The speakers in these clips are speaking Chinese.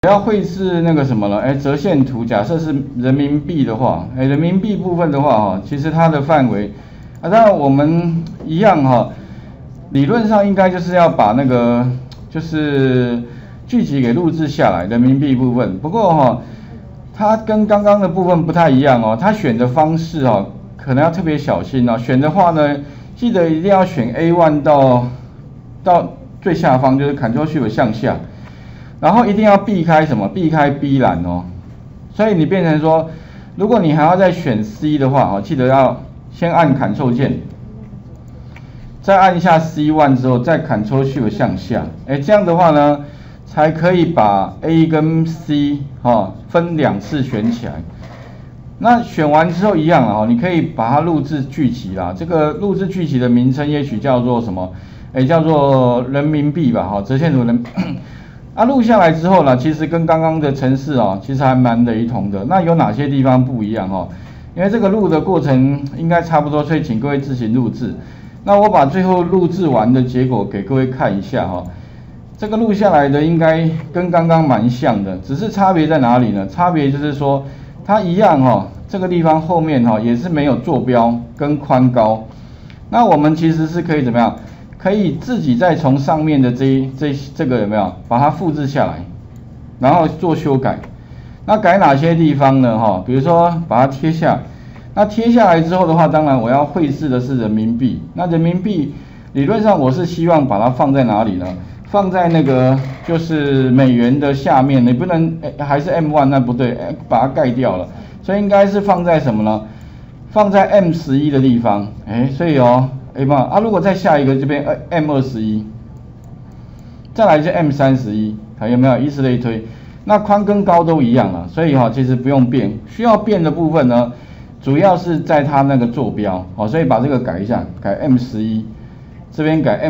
要绘制那个什么了，折线图，假设是人民币的话，人民币部分的话其实它的范围，当然我们一样理论上应该就是要把那个就是剧集给录制下来，人民币部分。不过它跟刚刚的部分不太一样它选的方式可能要特别小心选的话呢，记得一定要选 A1 到最下方，就是 Ctrl+Shift 向下。然后一定要避开什么？避开 B 栏所以你变成说，如果你还要再选 C 的话记得要先按 Ctrl 键，再按一下 C1 之后，再 Ctrl+Shift 向下，这样的话呢，才可以把 A 跟 C 分2次选起来。那选完之后一样了你可以把它录制剧集啦。这个录制剧集的名称也许叫做什么？叫做人民币吧折线图人。录下来之后呢，其实跟刚刚的程式其实还蛮雷同的。那有哪些地方不一样因为这个录的过程应该差不多，所以请各位自行录制。那我把最后录制完的结果给各位看一下这个录下来的应该跟刚刚蛮像的，只是差别在哪里呢？差别就是说它一样这个地方后面也是没有坐标跟宽高。那我们其实是可以怎么样？可以自己再从上面的这个有没有把它复制下来，然后做修改。那改哪些地方呢？比如说把它贴下。那贴下来之后的话，当然我要绘制的是人民币。那人民币理论上我是希望把它放在哪里呢？放在那个就是美元的下面。你不能还是 M1 那不对，把它盖掉了。所以应该是放在什么呢？放在 M11的地方。所以如果再下一个这边M21，再来就 M31，有没有？以此类推。那宽跟高都一样了，所以其实不用变。需要变的部分呢，主要是在它那个坐标所以把这个改一下，改 M11，这边改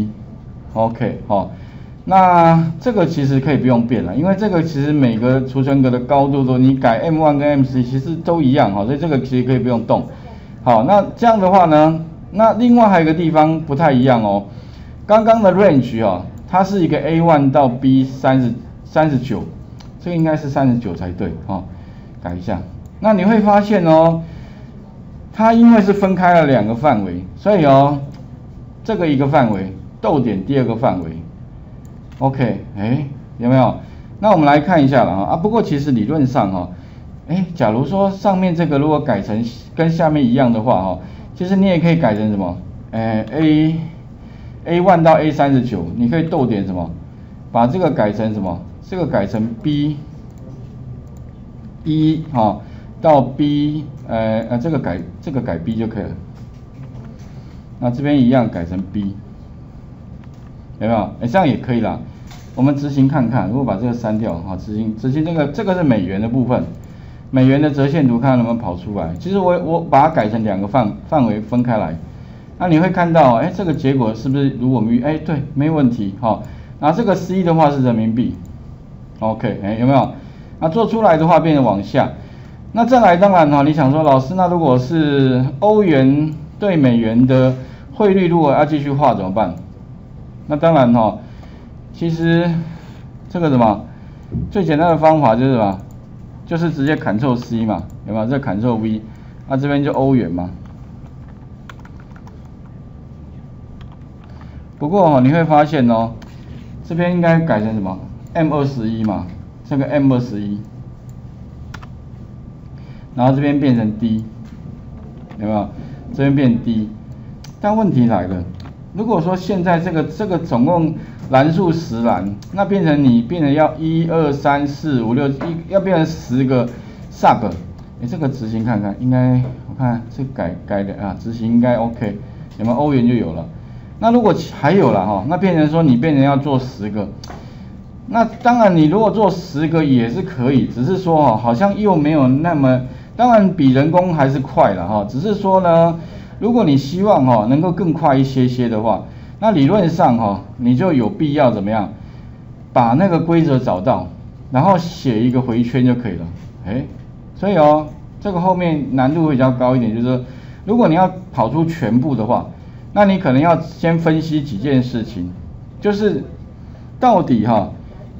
M11，OK 那这个其实可以不用变了，因为这个其实每个储存格的高度你改 M1 跟 M11其实都一样所以这个其实可以不用动。好，那这样的话呢？那另外还有一个地方不太一样刚刚的 range 它是一个 A1 到 B39，这个应该是39才对改一下。那你会发现它因为是分开了2个范围，所以这个一个范围，逗点第2个范围 ，OK， 有没有？那我们来看一下了不过其实理论上假如说上面这个如果改成跟下面一样的话其实你也可以改成什么？A1 到 A39， 你可以逗点什么？把这个改成什么？这个改成 B 到 B 这个改 B 就可以了。那这边一样改成 B， 有没有？这样也可以啦。我们执行看看，如果把这个删掉执行这个是美元的部分。美元的折线图看看能不能跑出来。其实我把它改成2个范围分开来，那你会看到这个结果是不是如我们对，没问题那这个 C 的话是人民币 ，OK 有没有？那做出来的话变成往下。那再来当然你想说老师，那如果是欧元对美元的汇率如果要继续画怎么办？那当然其实这个什么最简单的方法就是什么？就是直接 Ctrl C 嘛，有没有？这 Ctrl V， 那这边就欧元嘛。不过你会发现这边应该改成什么 M21嘛，这个 M21， 然后这边变成 D， 有没有？这边变 D， 但问题来了，如果说现在这个总共栏数10栏，那变成要1、2、3、4、5、6，要变成10个 sub， 这个执行看看，应该我看这改的执行应该 OK， 有没有？欧元就有了。那如果还有了那变成说你变成要做10个，那当然你如果做10个也是可以，只是说好像又没有那么，当然比人工还是快了只是说呢，如果你希望能够更快一些的话。那理论上你就有必要怎么样，把那个规则找到，然后写一个回圈就可以了。所以这个后面难度会比较高一点，就是说如果你要跑出全部的话，那你可能要先分析几件事情，就是到底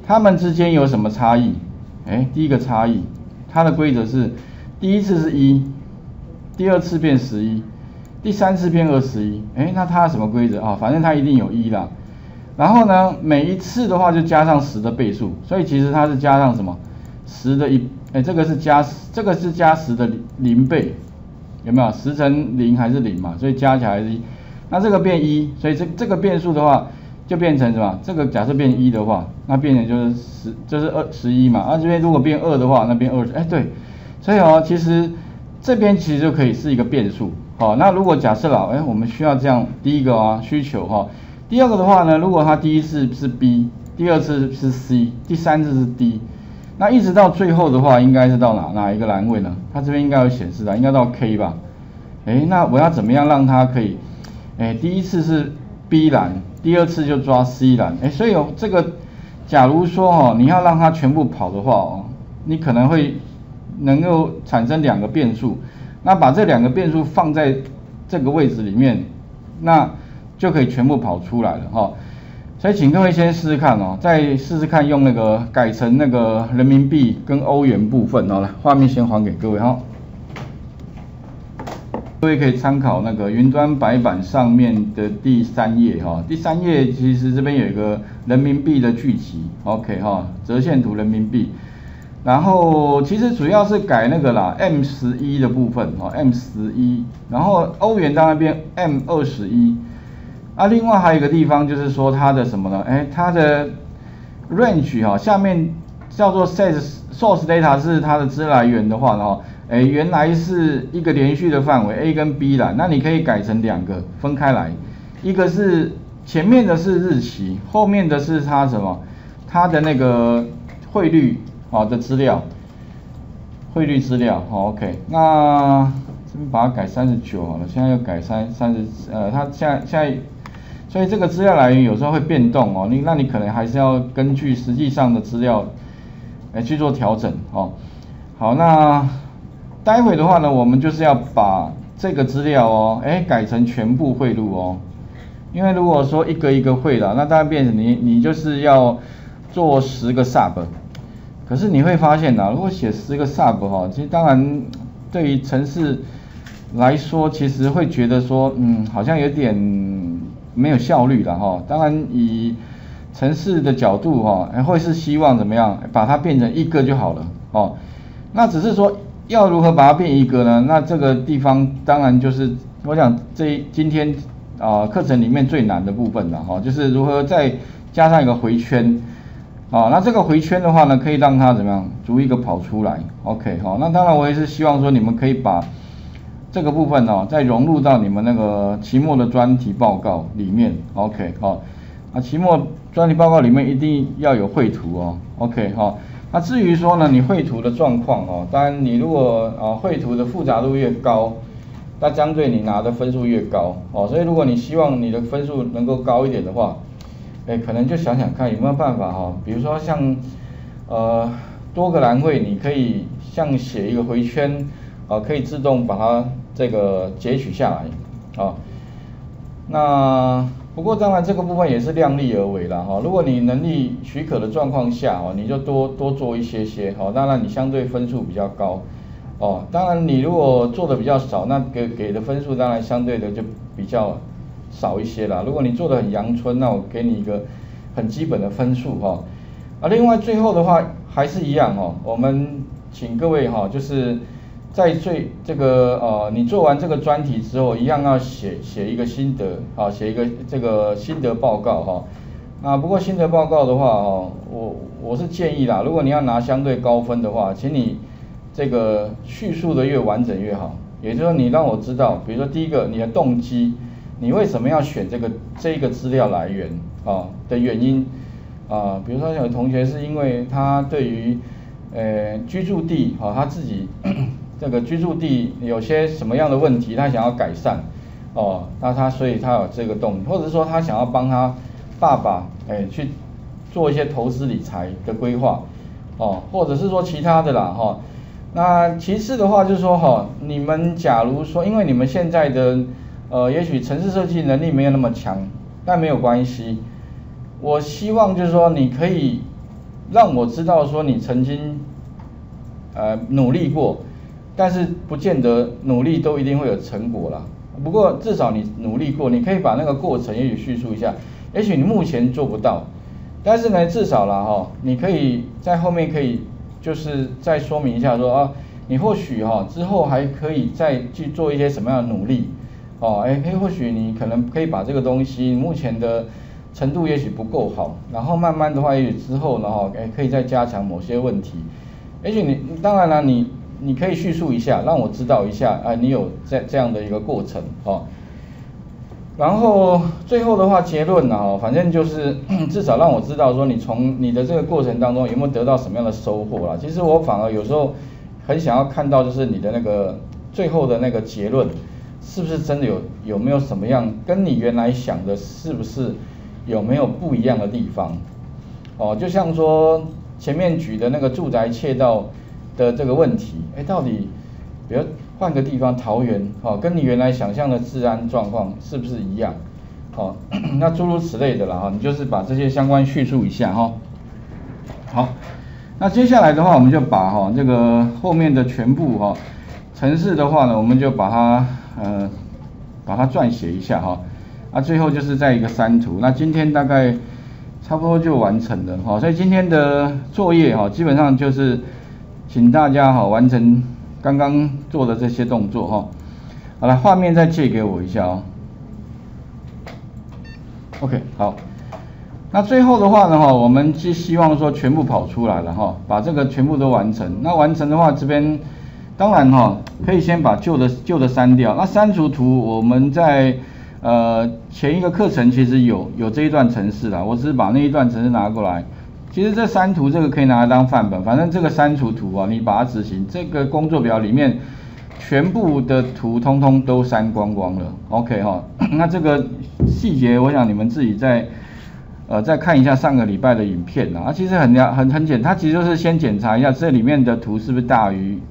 它们之间有什么差异？第一个差异，它的规则是第一次是1，第二次变11，第三次变21。那它什么规则啊？反正它一定有1啦。然后呢，每一次的话就加上10的倍数，所以其实它是加上什么？10的这个是加10的0倍，有没有？10乘0还是0嘛，所以加起来是1。那这个变1，所以这个变数的话就变成什么？这个假设变1的话，那变成就是11嘛。这边如果变2的话，那变20。对，所以其实这边其实就可以是一个变数。那如果假设我们需要这样，第一个需求第二个的话呢，如果它第一次是 B， 第二次是 C， 第三次是 D， 那一直到最后的话，应该是到哪一个栏位呢？它这边应该有显示的，应该到 K 吧？那我要怎么样让它可以？第一次是 B 栏，第二次就抓 C 栏。所以这个，假如说你要让它全部跑的话你可能会能够产生2个变数，那把这2个变数放在这个位置里面，那就可以全部跑出来了所以请各位先试试看再试试看用那个改成那个人民币跟欧元部分来，画面先还给各位各位可以参考那个云端白板上面的第3页第3页其实这边有一个人民币的巨集 ，OK 折线图人民币，然后其实主要是改那个啦 M11 的部分M11， 然后欧元到那边 M21。另外还有一个地方就是说它的什么呢？它的 range 下面叫做 source data 是它的资料来源的话呢原来是一个连续的范围 A 跟 B 栏，那你可以改成2个分开来，一个是前面的是日期，后面的是它什么？它的那个汇率的资料，汇率资料OK， 那这边把它改39好了，现在又改它现在。所以这个资料来源有时候会变动那你可能还是要根据实际上的资料去做调整好，那待会的话呢，我们就是要把这个资料改成全部汇入因为如果说一个一个汇了，那当然变成你就是要做10个 sub， 可是你会发现如果写10个 sub 其实当然对于程式来说，其实会觉得说好像有点没有效率了当然以程式的角度会是希望怎么样把它变成一个就好了那只是说要如何把它变一个呢？那这个地方当然就是我想今天课程里面最难的部分了就是如何再加上一个回圈那这个回圈的话呢，可以让它怎么样逐一个跑出来 OK 那当然我也是希望说你们可以把这个部分再融入到你们那个期末的专题报告里面 OK 期末专题报告里面一定要有绘图OK 那至于说呢你绘图的状况当然你如果绘图的复杂度越高，那相对你拿的分数越高所以如果你希望你的分数能够高一点的话可能就想想看有没有办法比如说像多个栏位你可以像写一个回圈可以自动把它这个截取下来那不过当然这个部分也是量力而为啦如果你能力许可的状况下你就多做一些当然你相对分数比较高当然你如果做的比较少，那给的分数当然相对的就比较少一些啦。如果你做的很阳春，那我给你一个很基本的分数另外最后的话还是一样我们请各位就是在这个你做完这个专题之后，一样要写一个心得写一个这个心得报告不过心得报告的话我是建议啦，如果你要拿相对高分的话，请你这个叙述的越完整越好。也就是说，你让我知道，比如说第一个你的动机，你为什么要选这个资料来源的原因比如说有同学是因为他对于居住地他自己这个居住地有些什么样的问题，他想要改善那所以他有这个动力，或者是说他想要帮他爸爸去做一些投资理财的规划或者是说其他的啦那其次的话就是说你们假如说因为你们现在的也许程式设计能力没有那么强，但没有关系，我希望就是说你可以让我知道说你曾经努力过，但是不见得努力都一定会有成果啦。不过至少你努力过，你可以把那个过程也许叙述一下。也许你目前做不到，但是呢，至少啦哈，你可以在后面可以就是再说明一下说啊，你或许之后还可以再去做一些什么样的努力或许你可能可以把这个东西目前的程度也许不够好，然后慢慢的话，也许之后呢可以再加强某些问题。也许你当然了，你可以叙述一下，让我知道一下你有这样的一个过程然后最后的话结论反正就是至少让我知道说你从你的这个过程当中有没有得到什么样的收获啦。其实我反而有时候很想要看到就是你的那个最后的那个结论是不是真的有没有什么样跟你原来想的是不是有没有不一样的地方就像说前面举的那个住宅窃盗的这个问题，到底比如换个地方，桃园跟你原来想象的治安状况是不是一样那诸如此类的啦你就是把这些相关叙述一下好，那接下来的话，我们就把这个后面的全部程式的话呢，我们就把它撰写一下最后就是在一个删除。那今天大概差不多就完成了所以今天的作业基本上就是请大家完成刚刚做的这些动作好了，画面再借给我一下OK 好，那最后的话呢我们是希望说全部跑出来了把这个全部都完成。那完成的话，这边当然可以先把旧的删掉。那删除图我们在前一个课程其实有这一段程式啦，我只是把那一段程式拿过来。其实这删图这个可以拿来当范本，反正这个删除图你把它执行，这个工作表里面全部的图通通都删光光了。OK 那这个细节我想你们自己再看一下上个礼拜的影片其实很简单，它其实就是先检查一下这里面的图是不是大于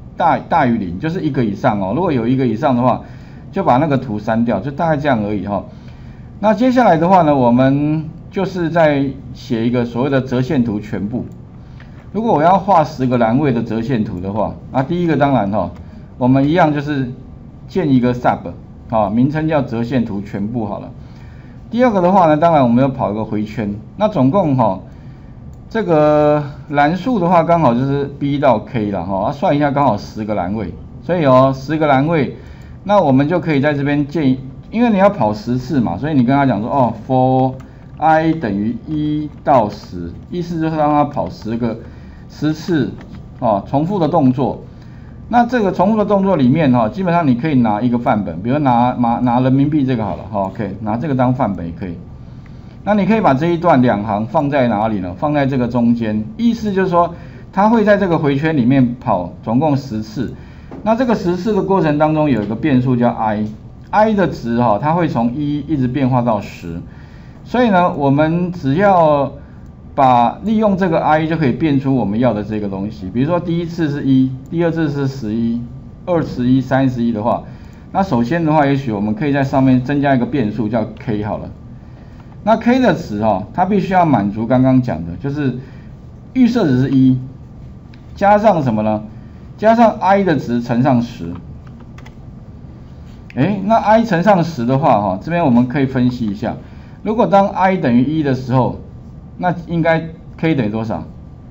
0，就是1个以上如果有1个以上的话，就把那个图删掉，就大概这样而已那接下来的话呢，我们就是在写一个所谓的折线图全部。如果我要画10个栏位的折线图的话，第一个当然我们一样就是建一个 sub 名称叫折线图全部好了。第二个的话呢，当然我们要跑一个回圈。那总共这个栏数的话刚好就是 B 到 K 了算一下刚好10个栏位，所以10个栏位，那我们就可以在这边建，因为你要跑10次嘛，所以你跟他讲说for I 等于1到10，意思就是让他跑10次重复的动作。那这个重复的动作里面基本上你可以拿一个范本，比如拿人民币这个好了OK， 拿这个当范本也可以。那你可以把这一段2行放在哪里呢？放在这个中间，意思就是说它会在这个回圈里面跑总共10次。那这个10次的过程当中有一个变数叫 i 的值它会从1一直变化到10，所以呢我们只要利用这个 i 就可以变出我们要的这个东西。比如说第一次是1，第二次是11、21、31的话，那首先的话也许我们可以在上面增加一个变数叫 k 好了。那 k 的值它必须要满足刚刚讲的，就是预设值是1，加上什么呢？加上 i 的值乘上10。那 i 乘上10的话这边我们可以分析一下，如果当 i 等于1的时候，那应该 k 等于多少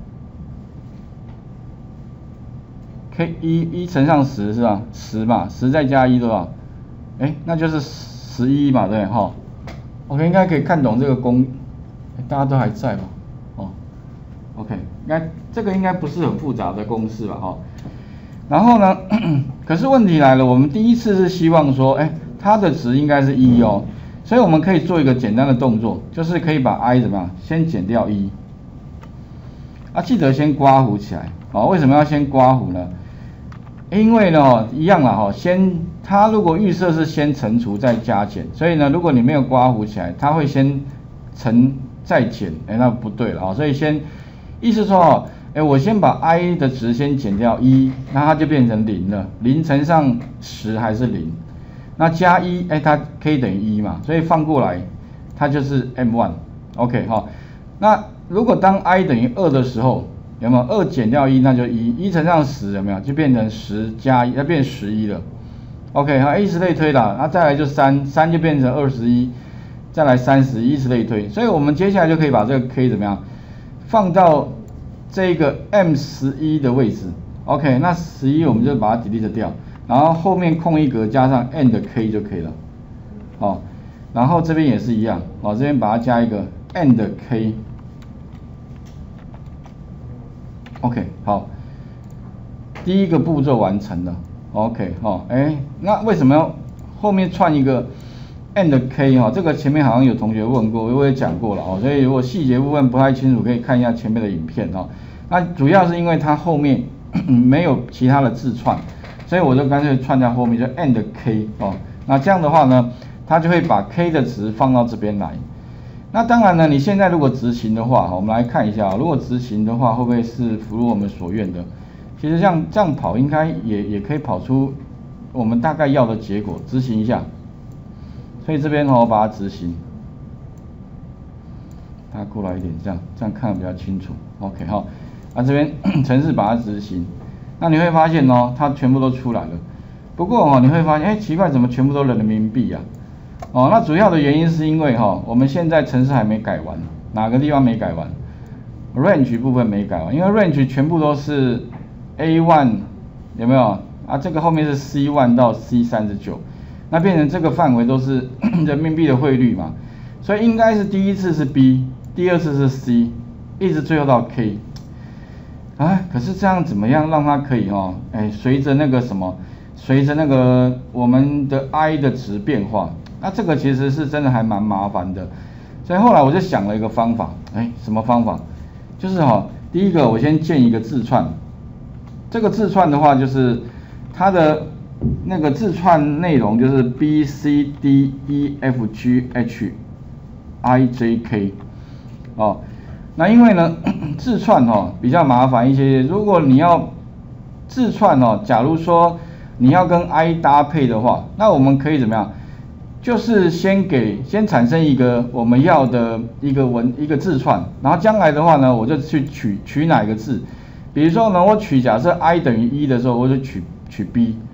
？k 1乘上10是吧？10嘛，10再加1多少？那就是11嘛，对OK， 应该可以看懂这个大家都还在吗？OK， 这个应该不是很复杂的公式吧？然后呢，可是问题来了，我们第一次是希望说，它的值应该是1所以我们可以做一个简单的动作，就是可以把 i 怎么样，先减掉1。记得先刮弧起来。为什么要先刮弧呢？因为呢，一样啦它如果预设是先乘除再加减，所以呢，如果你没有刮弧起来，它会先乘再减，那不对了所以意思说我先把 i 的值先减掉1，那它就变成0了，0乘上10还是0。那加1，它k等于1嘛，所以放过来，它就是 m1。OK 那如果当 i 等于2的时候，有没有2减掉1，那就1乘上10，有没有就变成10加1，要变11了。OK， 好，以此类推啦，那再来就3就变成21，再来30，以此类推。所以我们接下来就可以把这个 k 怎么样放到这个 M11的位置。OK， 那11我们就把它 delete 掉，然后后面空一格加上 n 的 k 就可以了。好，然后这边也是一样，好，这边把它加一个 n 的 k。OK， 好，第一个步骤完成了。OK， 好，那为什么要后面串一个 n 的 k 哈？这个前面好像有同学问过，我也讲过了哦，所以如果细节部分不太清楚，可以看一下前面的影片哦。那主要是因为它后面没有其他的字串，所以我就干脆串在后面，就 n 的 k 哦。那这样的话呢，它就会把 k 的值放到这边来。那当然呢，你现在如果执行的话，我们来看一下，如果执行的话，会不会是符合我们所愿的？其实这样跑应该也可以跑出我们大概要的结果，执行一下。所以这边我把它执行，它过来一点，这样看得比较清楚。OK 好，那这边程式把它执行，那你会发现它全部都出来了。不过你会发现，奇怪，怎么全部都人民币啊？那主要的原因是因为我们现在程式还没改完，哪个地方没改完 ？range 部分没改完，因为 range 全部都是 A1 有没有啊？这个后面是 C1 到 C39， 那变成这个范围都是人民币的汇率嘛，所以应该是第一次是 B， 第二次是 C， 一直最后到 K。可是这样怎么样让它可以随着那个什么，随着那个我们的 I 的值变化，那这个其实是真的还蛮麻烦的。所以后来我就想了一个方法，什么方法？就是第一个我先建一个字串。这个字串的话，就是它的那个字串内容就是 B C D E F G H I J K 那因为呢字串比较麻烦一些，如果你要字串假如说你要跟 I 搭配的话，那我们可以怎么样？就是先产生一个我们要的一个字串，然后将来的话呢，我就去取哪一个字。比如说呢，我取假设 i 等于1的时候，我就取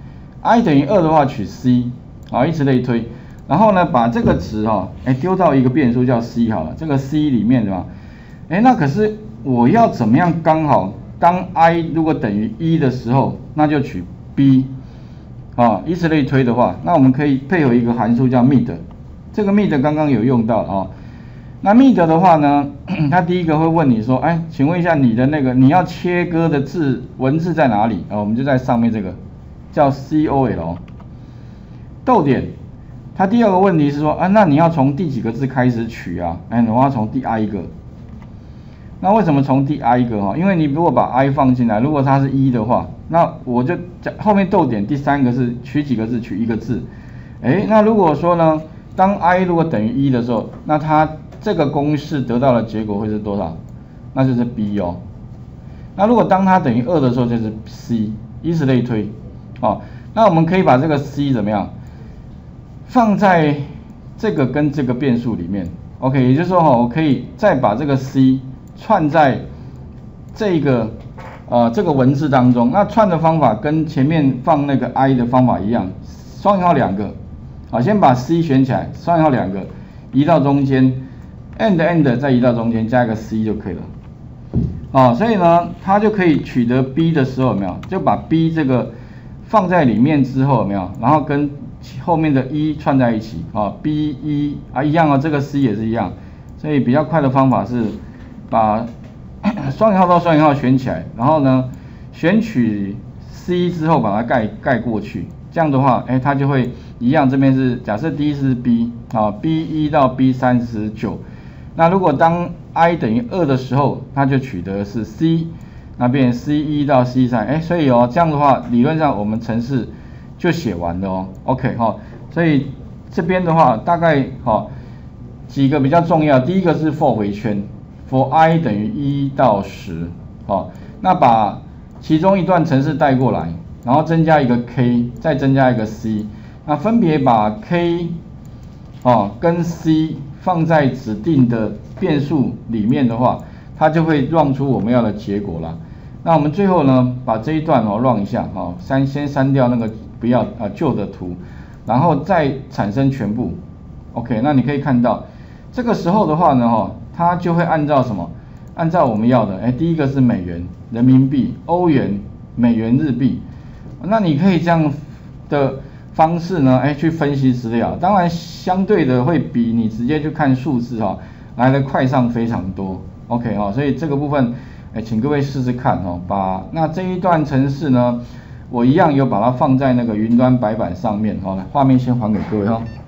B，i 等于2的话取 C， 以此类推。然后呢，把这个值丢到一个变数叫 C 好了，这个 C 里面对吧？那可是我要怎么样刚好当 i 如果等于1的时候，那就取 B， 以此类推的话，那我们可以配合一个函数叫 mid， 这个 mid 刚刚有用到那 mid 的话呢，它第一个会问你说，请问一下你的那个你要切割的文字在哪里？我们就在上面这个叫 COL 逗点。它第二个问题是说，那你要从第几个字开始取啊？我要从第 i 个。那为什么从第 i 个？因为你如果把 i 放进来，如果它是1的话，那我就后面逗点第3个是取几个字？取1个字。那如果说呢，当 i 如果等于1的时候，那它这个公式得到的结果会是多少？那就是 B 那如果当它等于2的时候，就是 C， 以此类推。那我们可以把这个 C 怎么样放在这个跟这个变数里面 ？OK， 也就是说我可以再把这个 C 串在这个这个文字当中。那串的方法跟前面放那个 I 的方法一样，双引号2个。先把 C 选起来，双引号2个，移到中间。end 再移到中间，加一个 C 就可以了。所以呢，它就可以取得 B 的时候有没有？就把 B 这个放在里面之后有没有？然后跟后面的1串在一起，B1 一样这个 C 也是一样。所以比较快的方法是把双引号到双引号选起来，然后呢选取 C 之后把它盖过去。这样的话，它就会一样。这边是假设第一是 B，B1 到 B39。那如果当 i 等于2的时候，它就取得是 C， 那变成 C1 到 C3，所以这样的话，理论上我们程式就写完了OK 所以这边的话，大概几个比较重要，第一个是 for 回圈 ，for i 等于1到10，那把其中一段程式带过来，然后增加一个 k， 再增加一个 c， 那分别把 k 跟 c 放在指定的变数里面的话， 它就会 run 出我们要的结果啦。那我们最后呢，把这一段run 一下先删掉那个不要旧的图，然后再产生全部。OK， 那你可以看到，这个时候的话呢它就会按照什么？按照我们要的，第一个是美元、人民币、欧元、美元、日币。那你可以这样的方式呢，去分析资料，当然相对的会比你直接去看数字来得快上非常多。OK 所以这个部分，请各位试试看那这一段程式呢，我一样有把它放在那个云端白板上面画面先还给各位